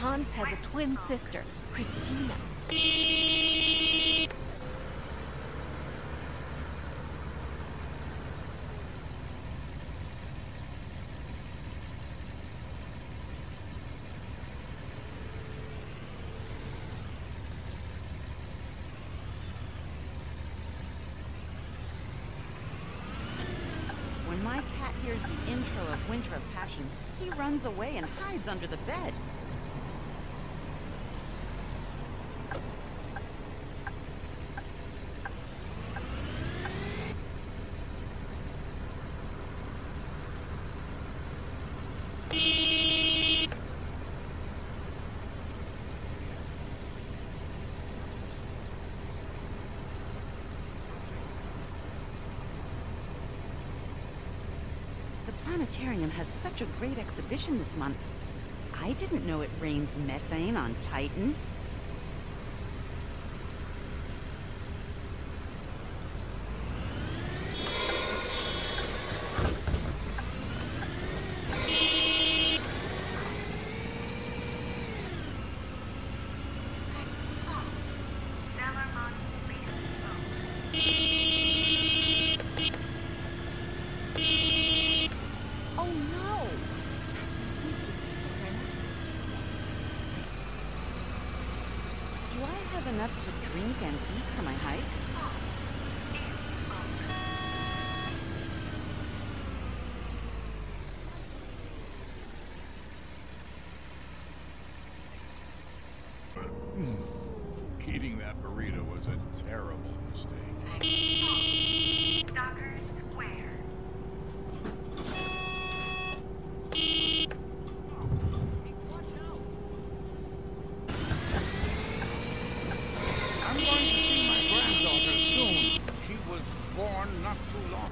Hans has a twin sister, Christina. When my cat hears the intro of Winter of Passion, he runs away and hides under the bed. The planetarium has such a great exhibition this month. I didn't know it rains methane on Titan. Enough to drink and eat for my hike? Eating that burrito was a terrible mistake. Dockers Square. I'm going to see my granddaughter soon. She was born not too long.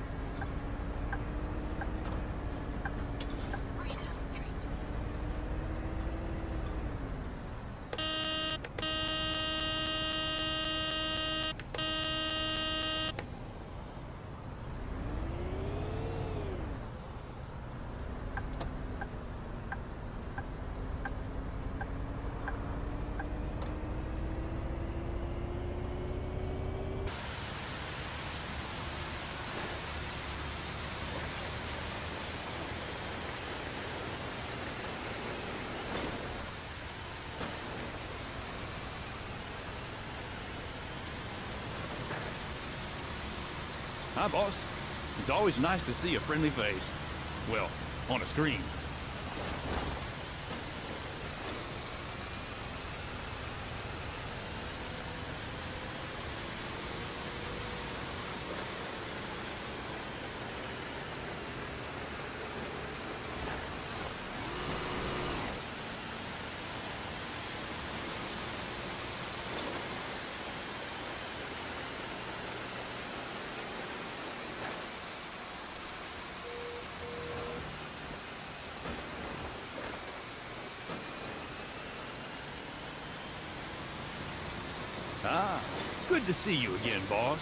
Hi, boss. It's always nice to see a friendly face. Well, on a screen. Ah, good to see you again, boss.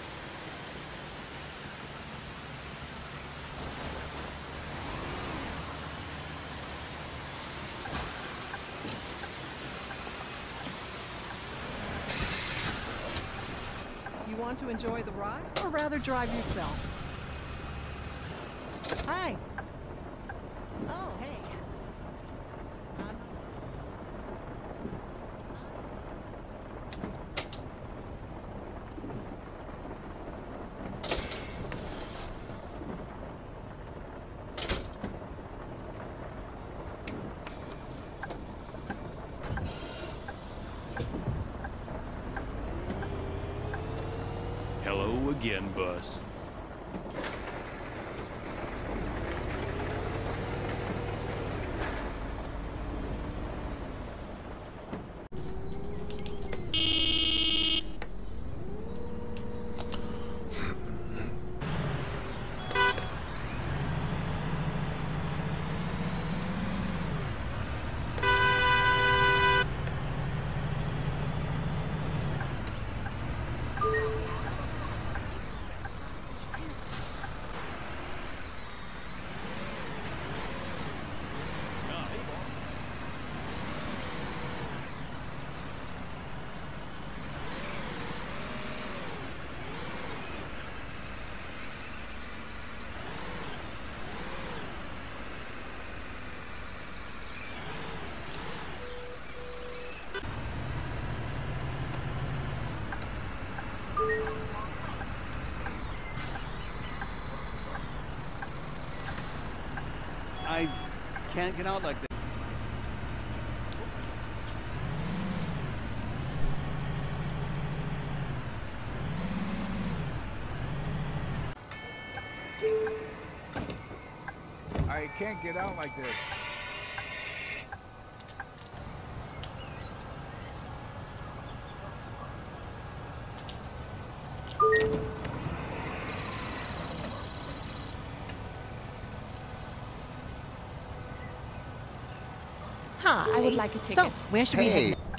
You want to enjoy the ride, or rather drive yourself? Hi. Oh, hey. Hello again, Bus. can't get out like that. I can't get out like this. Hi. I would like a ticket. So, where should we Hey. head?